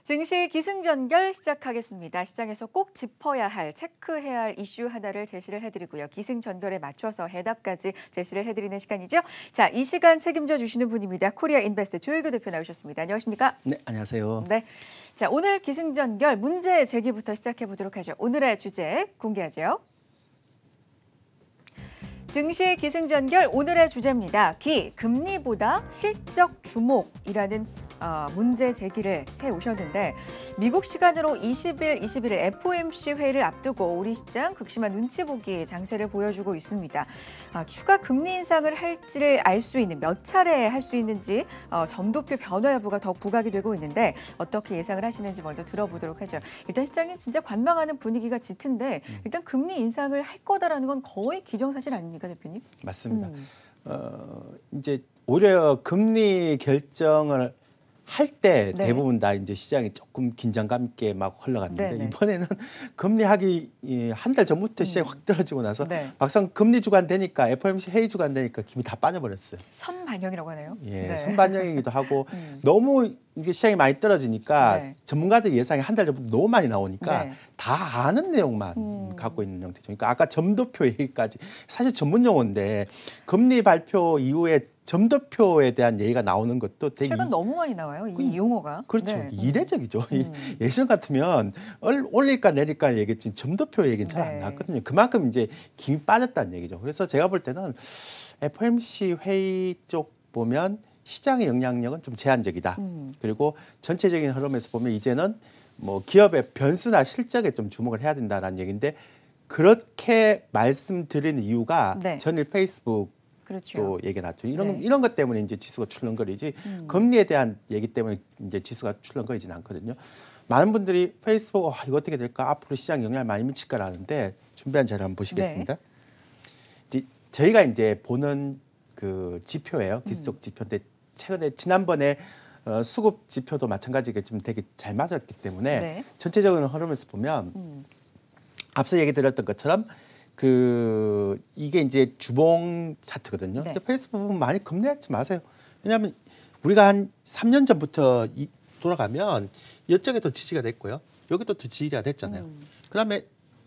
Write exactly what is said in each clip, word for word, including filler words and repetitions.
증시 기승전결 시작하겠습니다. 시장에서 꼭 짚어야 할, 체크해야 할 이슈 하나를 제시를 해드리고요. 기승전결에 맞춰서 해답까지 제시를 해드리는 시간이죠. 자, 이 시간 책임져 주시는 분입니다. 코리아 인베스트 조일교 대표 나오셨습니다. 안녕하십니까? 네, 안녕하세요. 네. 자, 오늘 기승전결 문제 제기부터 시작해 보도록 하죠. 오늘의 주제 공개하죠. 증시 기승전결 오늘의 주제입니다. 기, 금리보다 실적 주목이라는 어, 문제 제기를 해오셨는데 미국 시간으로 이십 일, 이십일 일 에프오엠씨 회의를 앞두고 우리 시장 극심한 눈치 보기 장세를 보여주고 있습니다. 어, 추가 금리 인상을 할지를 알 수 있는 몇 차례 할 수 있는지 어, 점도표 변화 여부가 더 부각이 되고 있는데 어떻게 예상을 하시는지 먼저 들어보도록 하죠. 일단 시장이 진짜 관망하는 분위기가 짙은데 일단 금리 인상을 할 거다라는 건 거의 기정사실 아닙니까, 대표님? 맞습니다. 음. 어, 이제 오히려 금리 결정을 할 때 네. 대부분 다 이제 시장이 조금 긴장감 있게 막 흘러갔는데 네네. 이번에는 금리 하기 한 달 전부터 시장이 음. 확 떨어지고 나서 네. 막상 금리 주간 되니까 에프오엠씨 회의 주간 되니까 김이 다 빠져버렸어요. 선반영이라고 하네요. 예, 네. 선반영이기도 하고 음. 너무 이게 시장이 많이 떨어지니까 네. 전문가들 예상이 한 달 전부터 너무 많이 나오니까 네. 다 아는 내용만 음. 갖고 있는 형태죠. 그러니까 아까 점도표 얘기까지 사실 전문 용어인데 금리 발표 이후에 점도표에 대한 얘기가 나오는 것도 되게 최근 너무 많이 나와요, 이 그, 용어가. 그렇죠. 네. 이례적이죠. 음. 예전 같으면 얼- 올릴까 내릴까 얘기했지 점도표 얘기는 잘 안 네. 나왔거든요. 그만큼 이제 김이 빠졌다는 얘기죠. 그래서 제가 볼 때는 에프오엠씨 회의 쪽 보면 시장의 영향력은 좀 제한적이다. 음. 그리고 전체적인 흐름에서 보면 이제는 뭐 기업의 변수나 실적에 좀 주목을 해야 된다라는 얘기인데 그렇게 말씀드리는 이유가 네. 전일 페이스북 그렇죠. 또 얘기가 나왔죠. 이런 네. 이런 것 때문에 이제 지수가 출렁거리지 음. 금리에 대한 얘기 때문에 이제 지수가 출렁거리지는 않거든요. 많은 분들이 페이스북 어, 이거 어떻게 될까 앞으로 시장 영향을 많이 미칠까라는데 준비한 자료 한번 보시겠습니다. 네. 이제 저희가 이제 보는 그 지표예요. 기술적 음. 지표인데 최근에 지난번에 어, 수급 지표도 마찬가지게 좀 되게 잘 맞았기 때문에 네. 전체적인 흐름에서 보면 음. 앞서 얘기 드렸던 것처럼 그 이게 이제 주봉 차트거든요. 네. 근데 페이스북 보면 많이 겁내지 마세요. 왜냐하면 우리가 한 삼 년 전부터 이, 돌아가면 이쪽에도 지지가 됐고요. 여기도 또 지지가 됐잖아요. 음. 그다음에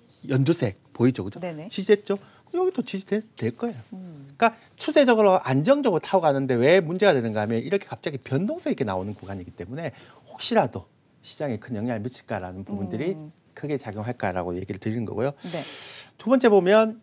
연두색 보이죠, 그죠? 네네. 지지됐죠. 여기도 지지될 될 거예요. 음. 그러니까 추세적으로 안정적으로 타고 가는데 왜 문제가 되는가 하면 이렇게 갑자기 변동성 있게 나오는 구간이기 때문에 혹시라도 시장에 큰 영향을 미칠까라는 부분들이 음. 크게 작용할까라고 얘기를 드리는 거고요. 네. 두 번째 보면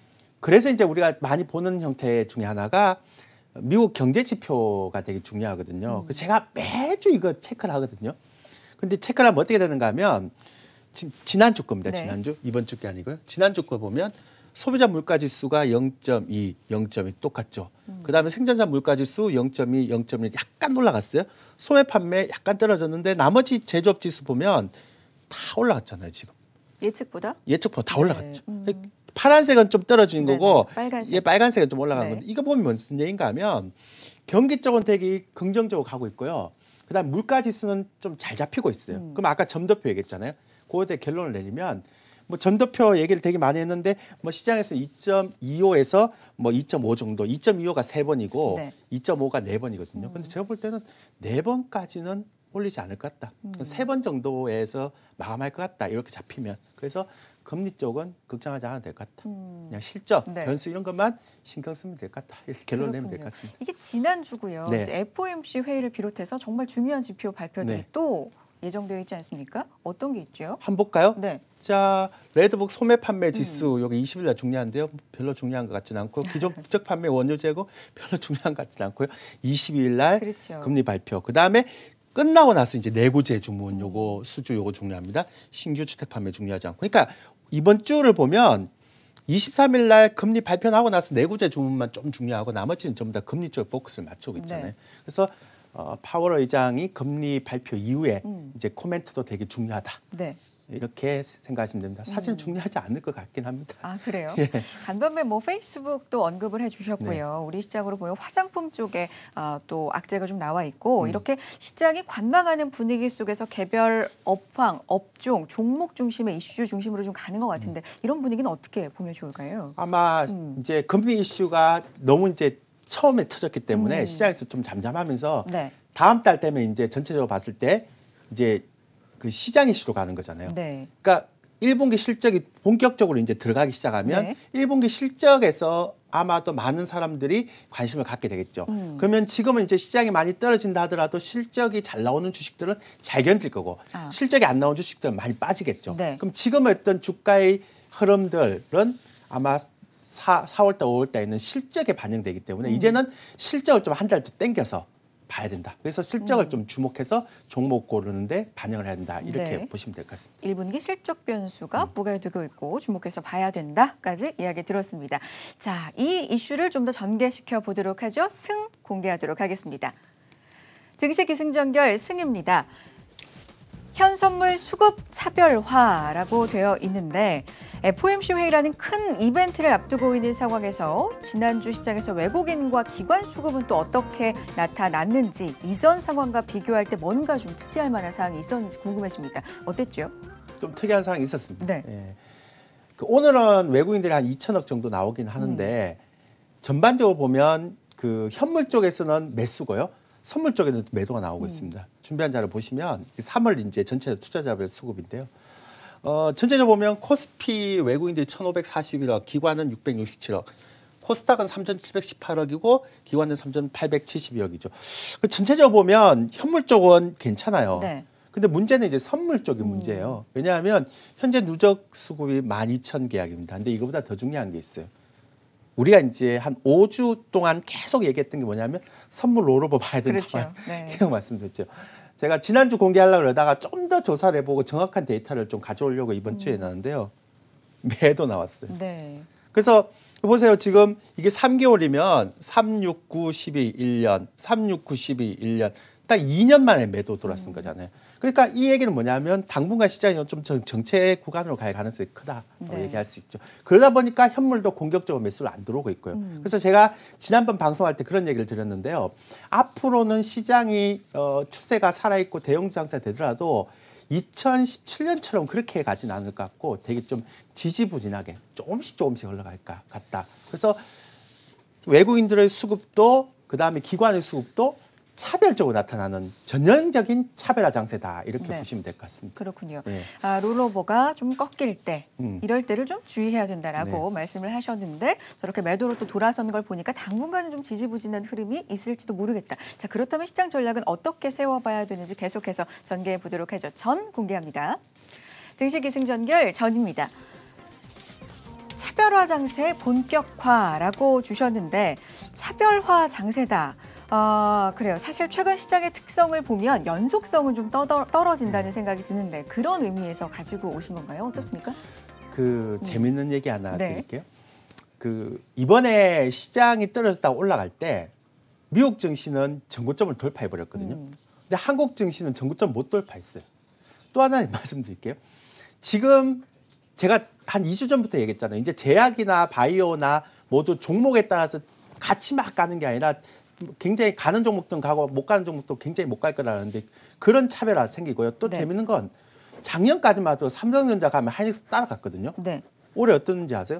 그래서 이제 우리가 많이 보는 형태 중에 하나가 미국 경제 지표가 되게 중요하거든요. 음. 그래서 제가 매주 이거 체크를 하거든요. 근데 체크를 하면 어떻게 되는가 하면 지금 지난주 겁니다. 네. 지난주 이번 주 게 아니고요. 지난주 거 보면 소비자 물가 지수가 영 점 이, 영 점 이 똑같죠. 음. 그다음에 생산자 물가 지수 영 점 이, 영 점 일 약간 올라갔어요. 소매 판매 약간 떨어졌는데 나머지 제조업 지수 보면 다 올라갔잖아요, 지금. 예측보다? 예측보다 다 네. 올라갔죠. 음. 파란색은 좀 떨어진 네네. 거고 빨간색. 얘 빨간색은 좀 올라간 네. 건데 이거 보면 무슨 얘기인가 하면 경기 쪽은 되게 긍정적으로 가고 있고요. 그다음 물가 지수는 좀 잘 잡히고 있어요. 음. 그럼 아까 점도표 얘기했잖아요. 그거에 대해 결론을 내리면 뭐 점도표 얘기를 되게 많이 했는데 뭐 시장에서 이 점 이오에서 뭐 이 점 오 정도, 이 점 이오가 세 번이고 네. 이 점 오가 네 번이거든요. 음. 근데 제가 볼 때는 네 번까지는 올리지 않을 것 같다. 음. 세 번 정도에서 마감할 것 같다. 이렇게 잡히면. 그래서 금리 쪽은 걱정하지 않아도 될 것 같다. 음. 그냥 실적, 네. 변수 이런 것만 신경 쓰면 될 것 같다. 이렇게 결론 내면 될 그렇군요. 것 같습니다. 이게 지난주고요. 네. 이제 에프오엠씨 회의를 비롯해서 정말 중요한 지표 발표들이 네. 또 예정되어 있지 않습니까? 어떤 게 있죠? 한번 볼까요? 네. 자, 레드북 소매 판매 음. 지수 여기 이십 일 날 중요한데요. 별로 중요한 것 같지는 않고 기존 부적 판매 원유 재고 별로 중요한 것 같지는 않고요. 이십이 일 날 그렇죠. 금리 발표. 그다음에 끝나고 나서 이제 내구재 주문 요거 수주 요거 중요합니다. 신규 주택 판매 중요하지 않고. 그러니까 이번 주를 보면 이십삼 일 날 금리 발표 나고 나서 내구재 주문만 좀 중요하고 나머지는 전부 다 금리 쪽에 포커스를 맞추고 있잖아요. 네. 그래서 어, 파월 의장이 금리 발표 이후에 음. 이제 코멘트도 되게 중요하다. 네. 이렇게 생각하시면 됩니다. 사실 음. 중요하지 않을 것 같긴 합니다. 아, 그래요? 예. 간밤에 뭐 페이스북도 언급을 해주셨고요. 네. 우리 시장으로 보면 화장품 쪽에 어, 또 악재가 좀 나와 있고 음. 이렇게 시장이 관망하는 분위기 속에서 개별 업황, 업종, 종목 중심의 이슈 중심으로 좀 가는 것 같은데 이런 분위기는 어떻게 보면 좋을까요? 아마 음. 이제 금리 이슈가 너무 이제 처음에 터졌기 때문에 음. 시장에서 좀 잠잠하면서 네. 다음 달 되면 이제 전체적으로 봤을 때 이제 그 시장 이슈로 가는 거잖아요. 네. 그러니까 일 분기 실적이 본격적으로 이제 들어가기 시작하면 네. 일 분기 실적에서 아마도 많은 사람들이 관심을 갖게 되겠죠. 음. 그러면 지금은 이제 시장이 많이 떨어진다 하더라도 실적이 잘 나오는 주식들은 잘 견딜 거고 아. 실적이 안 나오는 주식들은 많이 빠지겠죠. 네. 그럼 지금 어떤 주가의 흐름들은 아마 사, 사월달, 오월달에는 실적에 반영되기 때문에 음. 이제는 실적을 좀 한 달 더 땡겨서 봐야 된다. 그래서 실적을 음. 좀 주목해서 종목 고르는데 반영을 해야 된다. 이렇게 네. 보시면 될 것 같습니다. 일 분기 실적 변수가 음. 부각되고 있고 주목해서 봐야 된다까지 이야기 들었습니다. 자, 이 이슈를 좀 더 전개시켜 보도록 하죠. 승 공개하도록 하겠습니다. 증시 기승전결 승입니다. 현선물 수급 차별화라고 되어 있는데 에프오엠씨 회의라는 큰 이벤트를 앞두고 있는 상황에서 지난주 시장에서 외국인과 기관 수급은 또 어떻게 나타났는지 이전 상황과 비교할 때 뭔가 좀 특이할 만한 사항이 있었는지 궁금해집니다. 어땠죠? 좀 특이한 상황이 있었습니다. 네. 예. 그 오늘은 외국인들이 한 이천억 정도 나오긴 하는데 음. 전반적으로 보면 그 현물 쪽에서는 매수고요. 선물 쪽에는 매도가 나오고 음. 있습니다. 준비한 자를 보시면 삼월 이제 전체 투자자별 수급인데요. 어, 전체적으로 보면 코스피 외국인들이 천오백사십일억, 기관은 육백육십칠억, 코스닥은 삼천칠백십팔억이고 기관은 삼천팔백칠십이억이죠. 그 전체적으로 보면 현물 쪽은 괜찮아요. 네. 근데 문제는 이제 선물 쪽이 음. 문제예요. 왜냐하면 현재 누적 수급이 만 이천 계약입니다. 근데 이거보다 더 중요한 게 있어요. 우리가 이제 한 오 주 동안 계속 얘기했던 게 뭐냐면 선물 롤오버 봐야 된다고 그렇죠. 네. 계속 말씀드렸죠. 제가 지난주 공개하려고 그러다가 좀 더 조사를 해보고 정확한 데이터를 좀 가져오려고 이번 주에 놨는데요. 매도 나왔어요. 네. 그래서 보세요. 지금 이게 삼 개월이면 삼, 육, 구, 십이, 일 년, 삼, 육, 구, 십이, 일 년 딱 이 년 만에 매도 돌아선 거잖아요. 그러니까 이 얘기는 뭐냐면 당분간 시장이 좀 정체 구간으로 갈 가능성이 크다고 네. 얘기할 수 있죠. 그러다 보니까 현물도 공격적으로 매수를 안 들어오고 있고요. 음. 그래서 제가 지난번 방송할 때 그런 얘기를 드렸는데요. 앞으로는 시장이 어, 추세가 살아있고 대형 장세 되더라도 이천십칠 년처럼 그렇게 가진 않을 것 같고 되게 좀 지지부진하게 조금씩 조금씩 흘러갈 것 같다. 그래서 외국인들의 수급도 그다음에 기관의 수급도 차별적으로 나타나는 전형적인 차별화 장세다. 이렇게 네. 보시면 될 것 같습니다. 그렇군요. 네. 아, 롤오버가 좀 꺾일 때 음. 이럴 때를 좀 주의해야 된다라고 말씀을 하셨는데 저렇게 매도로 또 돌아선 걸 보니까 당분간은 좀 지지부진한 흐름이 있을지도 모르겠다. 자, 그렇다면 시장 전략은 어떻게 세워봐야 되는지 계속해서 전개해 보도록 하죠. 전 공개합니다. 증시 기승전결 전입니다. 차별화 장세 본격화라고 주셨는데 차별화 장세다. 아, 그래요. 사실 최근 시장의 특성을 보면 연속성은 좀 떠, 떨어진다는 생각이 드는데 그런 의미에서 가지고 오신 건가요? 어떻습니까? 그 재밌는 얘기 하나 네. 드릴게요. 그 이번에 시장이 떨어졌다 올라갈 때 미국 증시는 전고점을 돌파해 버렸거든요. 음. 근데 한국 증시는 전고점 못 돌파했어요. 또 하나 말씀드릴게요. 지금 제가 한 이 주 전부터 얘기했잖아요. 이제 제약이나 바이오나 모두 종목에 따라서 같이 막 가는 게 아니라 굉장히 가는 종목도 가고 못 가는 종목도 굉장히 못 갈 거라는데 그런 차별화 생기고요. 또 네. 재밌는 건 작년까지만 해도 삼성전자 가면 하이닉스 따라갔거든요. 네. 올해 어떤지 아세요?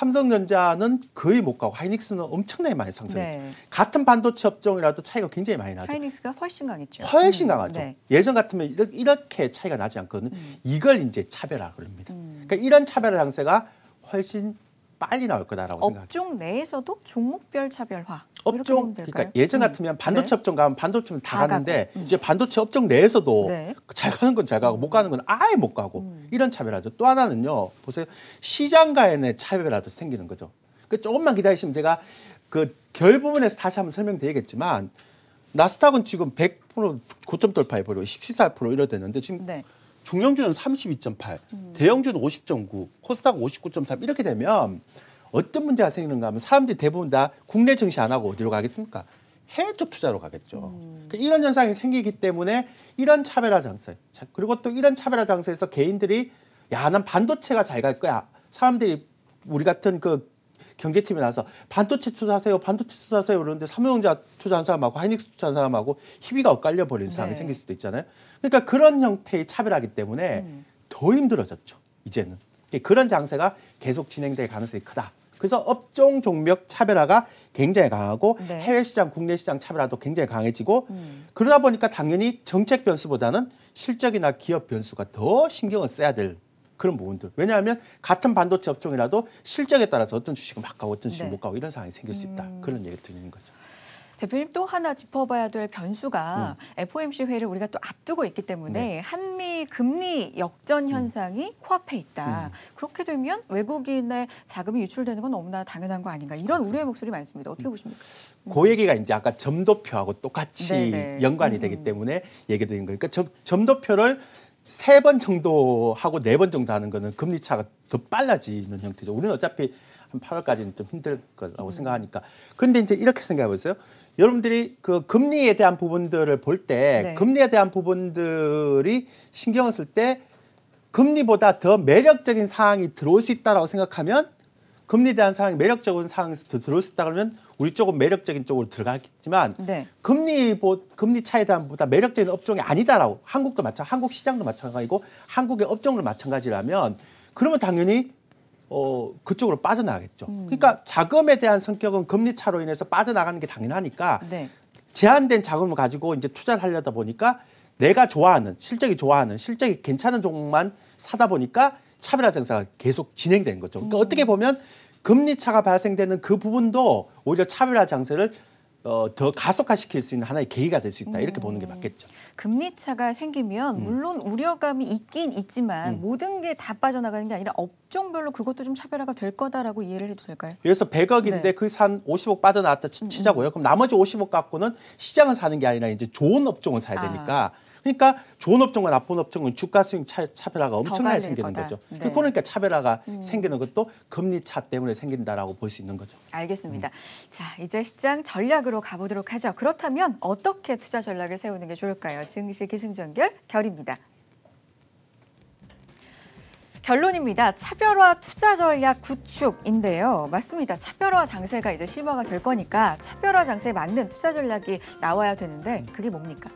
삼성전자는 거의 못 가고 하이닉스는 엄청나게 많이 상승했죠. 네. 같은 반도체 업종이라도 차이가 굉장히 많이 나죠. 하이닉스가 훨씬 강했죠. 훨씬 음, 강하죠. 네. 예전 같으면 이렇게, 이렇게 차이가 나지 않거든요. 음. 이걸 이제 차별화 그럽니다. 음. 그러니까 이런 차별화 장세가 훨씬 빨리 나올 거다라고 생각합니다. 업종 내에서도 종목별 차별화. 이렇게 업종 보면 될까요? 그러니까 예전 음. 같으면 반도체 네. 업종 가면 반도체는 다, 다 가는데 가고. 음. 이제 반도체 업종 내에서도 네. 잘 가는 건 잘 가고 못 가는 건 아예 못 가고 음. 이런 차별화죠. 또 하나는요. 보세요. 시장 간의 차별화도 생기는 거죠. 그 조금만 기다리시면 제가 그 결 부분에서 다시 한번 설명드리겠지만 나스닥은 지금 백 퍼센트 고점 돌파해 버리고 십사 퍼센트 이러됐는데 지금 네. 중량주는 삼십이 점 팔, 음. 대형주는 오십 점 구, 코스닥 오십구 점 삼 이렇게 되면 어떤 문제가 생기는가 하면 사람들이 대부분 다 국내 증시 안 하고 어디로 가겠습니까? 해외 쪽 투자로 가겠죠. 음. 그러니까 이런 현상이 생기기 때문에 이런 차별화 장세. 자, 그리고 또 이런 차별화 장세에서 개인들이 야, 난 반도체가 잘 갈 거야. 사람들이 우리 같은 그 경제팀에 나와서 반도체 투자하세요, 반도체 투자하세요 그러는데 삼성전자 투자한 사람하고 하이닉스 투자한 사람하고 희비가 엇갈려 버리는 상황이 네. 생길 수도 있잖아요. 그러니까 그런 형태의 차별화기 때문에 음. 더 힘들어졌죠. 이제는 그런 장세가 계속 진행될 가능성이 크다. 그래서 업종 종목 차별화가 굉장히 강하고 네. 해외 시장, 국내 시장 차별화도 굉장히 강해지고 음. 그러다 보니까 당연히 정책 변수보다는 실적이나 기업 변수가 더 신경을 써야 될 그런 부분들. 왜냐하면 같은 반도체 업종이라도 실적에 따라서 어떤 주식은 막 가고 어떤 주식은 네. 못 가고 이런 상황이 생길 수 있다. 음. 그런 얘기를 드리는 거죠. 대표님 또 하나 짚어봐야 될 변수가 음. 에프오엠씨 회의를 우리가 또 앞두고 있기 때문에 네. 한미 금리 역전 현상이 코앞에 있다. 음. 그렇게 되면 외국인의 자금이 유출되는 건 너무나 당연한 거 아닌가. 이런 우려의 목소리 많습니다. 어떻게 보십니까? 그 얘기가 이제 아까 점도표하고 똑같이 네네. 연관이 음. 되기 때문에 얘기 드린 거예요. 그러니까 점, 점도표를 세 번 정도 하고 네 번 정도 하는 거는 금리 차가 더 빨라지는 형태죠. 우리는 어차피 한 팔월까지는 좀 힘들 거라고 음. 생각하니까. 근데 이제 이렇게 생각해 보세요. 여러분들이 그 금리에 대한 부분들을 볼 때 네. 금리에 대한 부분들이 신경을 쓸 때 금리보다 더 매력적인 사항이 들어올 수 있다라고 생각하면 금리에 대한 사항이 매력적인 사항이 더 들어올 수 있다 그러면 우리 쪽은 매력적인 쪽으로 들어가겠지만 네. 금리 보, 금리 차에 대한 보다 매력적인 업종이 아니다라고 한국도 마찬 한국 시장도 마찬가지고 한국의 업종도 마찬가지라면 그러면 당연히 어 그쪽으로 빠져나가겠죠. 음. 그러니까 자금에 대한 성격은 금리 차로 인해서 빠져나가는 게 당연하니까 네. 제한된 자금을 가지고 이제 투자를 하려다 보니까 내가 좋아하는 실적이 좋아하는 실적이 괜찮은 종목만 사다 보니까 차별화 정사가 계속 진행되는 거죠. 그러니까 음. 어떻게 보면 금리 차가 발생되는 그 부분도 오히려 차별화 장세를 어, 더 가속화시킬 수 있는 하나의 계기가 될 수 있다. 이렇게 음. 보는 게 맞겠죠. 금리 차가 생기면 음. 물론 우려감이 있긴 있지만 음. 모든 게 다 빠져나가는 게 아니라 업종별로 그것도 좀 차별화가 될 거다라고 이해를 해도 될까요? 그래서 백억인데 네. 거기서 한 오십억 빠져나왔다 치- 치자고요. 그럼 나머지 오십억 갖고는 시장을 사는 게 아니라 이제 좋은 업종을 사야 아. 되니까. 그러니까 좋은 업종과 나쁜 업종은 주가 수익 차, 차별화가 엄청나게 갈릴 생기는 거다. 거죠. 네. 그러니까 차별화가 음. 생기는 것도 금리 차 때문에 생긴다라고 볼 수 있는 거죠. 알겠습니다. 자, 이제 시장 전략으로 가보도록 하죠. 그렇다면 어떻게 투자 전략을 세우는 게 좋을까요? 증시 기승전결 결입니다. 결론입니다. 차별화 투자 전략 구축인데요. 맞습니다. 차별화 장세가 이제 심화가 될 거니까 차별화 장세에 맞는 투자 전략이 나와야 되는데 그게 뭡니까?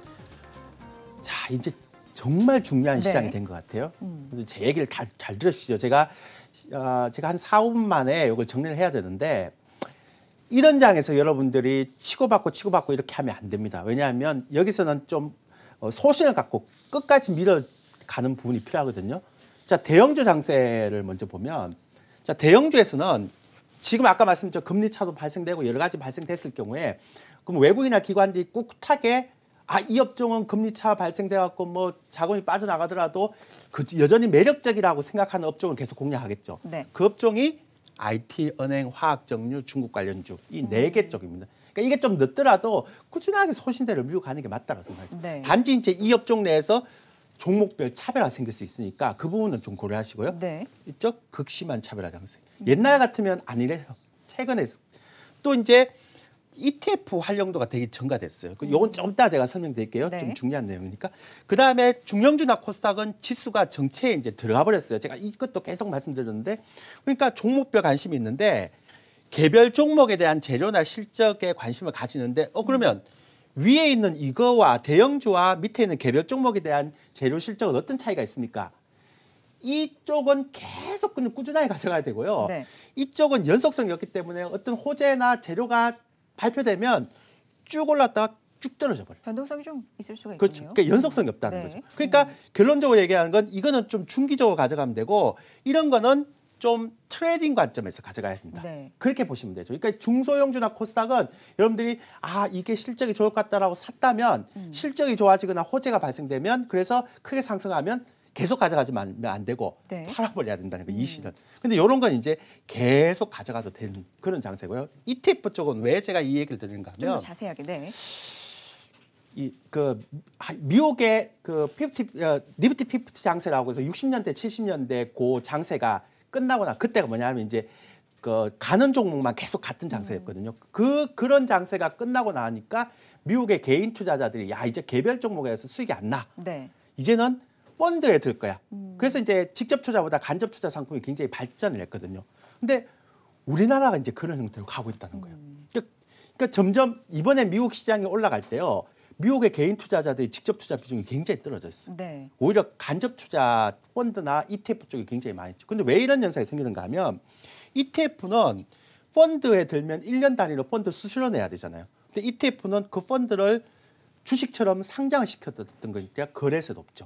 자, 이제 정말 중요한 네. 시장이 된 것 같아요. 음. 그래서 제 얘기를 잘, 잘 들으십시오. 제가 어, 제가 한 사, 오 분 만에 이걸 정리를 해야 되는데 이런 장에서 여러분들이 치고받고 치고받고 이렇게 하면 안 됩니다. 왜냐하면 여기서는 좀 어, 소신을 갖고 끝까지 밀어가는 부분이 필요하거든요. 자, 대형주 장세를 먼저 보면 자, 대형주에서는 지금 아까 말씀드린 금리 차도 발생되고 여러 가지 발생됐을 경우에 그럼 외국이나 기관들이 꿋하게 아, 이 업종은 금리 차 발생돼 갖고 뭐 자금이 빠져나가더라도 그 여전히 매력적이라고 생각하는 업종을 계속 공략하겠죠. 네. 그 업종이 아이티, 은행, 화학정유, 중국 관련주 이 네 개 쪽입니다. 그러니까 이게 좀 늦더라도 꾸준하게 소신대로 밀고 가는 게 맞다고 생각해요. 네. 단지 이제 이 업종 내에서 종목별 차별화 생길 수 있으니까 그 부분은 좀 고려하시고요. 네. 이쪽 극심한 차별화 장세. 옛날 같으면 아니래요. 최근에 또 이제 이티에프 활용도가 되게 증가됐어요. 그 요건 좀 이따 제가 설명드릴게요. 네. 좀 중요한 내용이니까. 그 다음에 중량주나 코스닥은 지수가 정체에 이제 들어가 버렸어요. 제가 이것도 계속 말씀드렸는데, 그러니까 종목별 관심이 있는데 개별 종목에 대한 재료나 실적에 관심을 가지는데, 어 그러면 위에 있는 이거와 대형주와 밑에 있는 개별 종목에 대한 재료 실적은 어떤 차이가 있습니까? 이쪽은 계속 그냥 꾸준하게 가져가야 되고요. 네. 이쪽은 연속성이 없기 때문에 어떤 호재나 재료가 발표되면 쭉 올랐다가 쭉 떨어져 버려요. 변동성이 좀 있을 수가 있군요. 그렇죠. 그러니까 연속성이 없다는 네. 거죠. 그러니까 결론적으로 얘기하는 건 이거는 좀 중기적으로 가져가면 되고 이런 거는 좀 트레이딩 관점에서 가져가야 된다. 네. 그렇게 보시면 되죠. 그러니까 중소형주나 코스닥은 여러분들이 아 이게 실적이 좋을 것 같다라고 샀다면 음. 실적이 좋아지거나 호재가 발생되면 그래서 크게 상승하면 계속 가져가지면 안 되고 네. 팔아버려야 된다는 거예요. 이 음. 시는. 근데 이런 건 이제 계속 가져가도 되는 그런 장세고요. 이티에프 쪽은 왜 제가 이 얘기를 드리는가 좀 더 하면 자세하게. 네. 이 그 미국의 그 피프티 어, 니프티 피프티 장세라고 해서 육십 년대 칠십 년대 그 장세가 끝나고 나 그때가 뭐냐면 이제 그 가는 종목만 계속 같은 장세였거든요. 그 그런 장세가 끝나고 나니까 미국의 개인 투자자들이 야 이제 개별 종목에서 수익이 안 나. 네. 이제는 펀드에 들 거야. 음. 그래서 이제 직접 투자보다 간접 투자 상품이 굉장히 발전을 했거든요. 근데 우리나라가 이제 그런 형태로 가고 있다는 거예요. 음. 그러니까, 그러니까 점점 이번에 미국 시장이 올라갈 때요. 미국의 개인 투자자들이 직접 투자 비중이 굉장히 떨어졌어요. 네. 오히려 간접 투자 펀드나 이티에프 쪽이 굉장히 많이 있죠. 근데 왜 이런 현상이 생기는가 하면 이티에프는 펀드에 들면 일 년 단위로 펀드 수수료 내야 되잖아요. 근데 이티에프는 그 펀드를 주식처럼 상장을 시켰던 거니까 거래세도 없죠.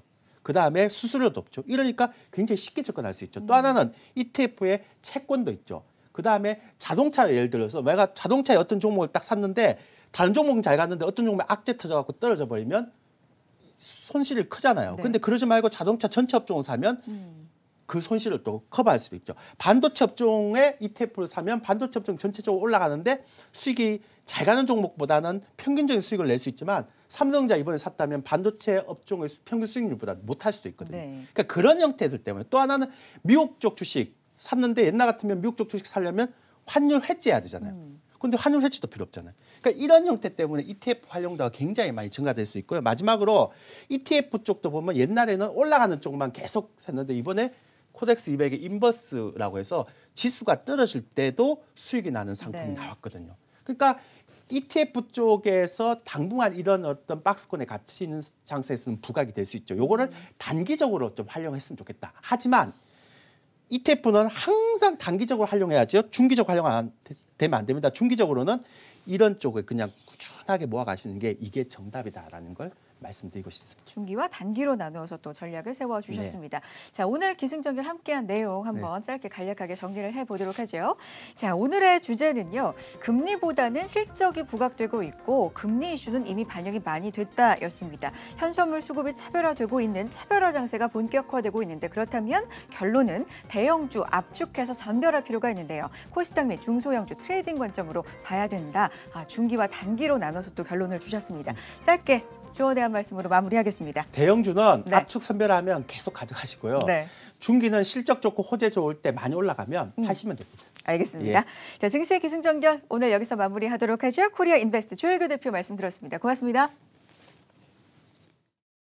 그 다음에 수수료도 없죠. 이러니까 굉장히 쉽게 접근할 수 있죠. 또 하나는 이티에프의 채권도 있죠. 그 다음에 자동차 예를 들어서 내가 자동차의 어떤 종목을 딱 샀는데 다른 종목은 잘 갔는데 어떤 종목에 악재 터져갖고 떨어져 버리면 손실이 크잖아요. 네. 근데 그러지 말고 자동차 전체 업종을 사면 음. 그 손실을 또 커버할 수도 있죠. 반도체 업종에 이티에프를 사면 반도체 업종 전체적으로 올라가는데 수익이 잘 가는 종목보다는 평균적인 수익을 낼 수 있지만 삼성전자 이번에 샀다면 반도체 업종의 평균 수익률보다 못할 수도 있거든요. 네. 그러니까 그런 형태들 때문에 또 하나는 미국 쪽 주식 샀는데 옛날 같으면 미국 쪽 주식 사려면 환율 해지해야 되잖아요. 음. 근데 환율 해지도 필요 없잖아요. 그러니까 이런 형태 때문에 이티에프 활용도가 굉장히 많이 증가될 수 있고요. 마지막으로 이티에프 쪽도 보면 옛날에는 올라가는 쪽만 계속 샀는데 이번에 코덱스 이백의 인버스라고 해서 지수가 떨어질 때도 수익이 나는 상품이 네. 나왔거든요. 그러니까 이티에프 쪽에서 당분간 이런 어떤 박스권에 갇혀 있는 장세에서는 부각이 될 수 있죠. 요거를 음. 단기적으로 좀 활용했으면 좋겠다. 하지만 이티에프는 항상 단기적으로 활용해야죠. 중기적으로 활용 안 되면 안 됩니다. 중기적으로는 이런 쪽을 그냥 꾸준하게 모아가시는 게 이게 정답이다라는 걸 말씀드리고 싶습니다. 중기와 단기로 나누어서 또 전략을 세워주셨습니다. 네. 자, 오늘 기승전결 함께한 내용 한번 네. 짧게 간략하게 정리를 해보도록 하죠. 자, 오늘의 주제는요. 금리보다는 실적이 부각되고 있고 금리 이슈는 이미 반영이 많이 됐다였습니다. 현선물 수급이 차별화되고 있는 차별화 장세가 본격화되고 있는데 그렇다면 결론은 대형주 압축해서 선별할 필요가 있는데요. 코스닥 및 중소형주 트레이딩 관점으로 봐야 된다. 아, 중기와 단기로 나눠서 또 결론을 주셨습니다. 짧게 조언의 한 말씀으로 마무리하겠습니다. 대형주는 네. 압축 선별하면 계속 가져가시고요. 네. 중기는 실적 좋고 호재 좋을 때 많이 올라가면 음. 파시면 됩니다. 알겠습니다. 예. 자, 증시의 기승전결 오늘 여기서 마무리하도록 하죠. 코리아 인베스트 조일교 대표 말씀 들었습니다. 고맙습니다.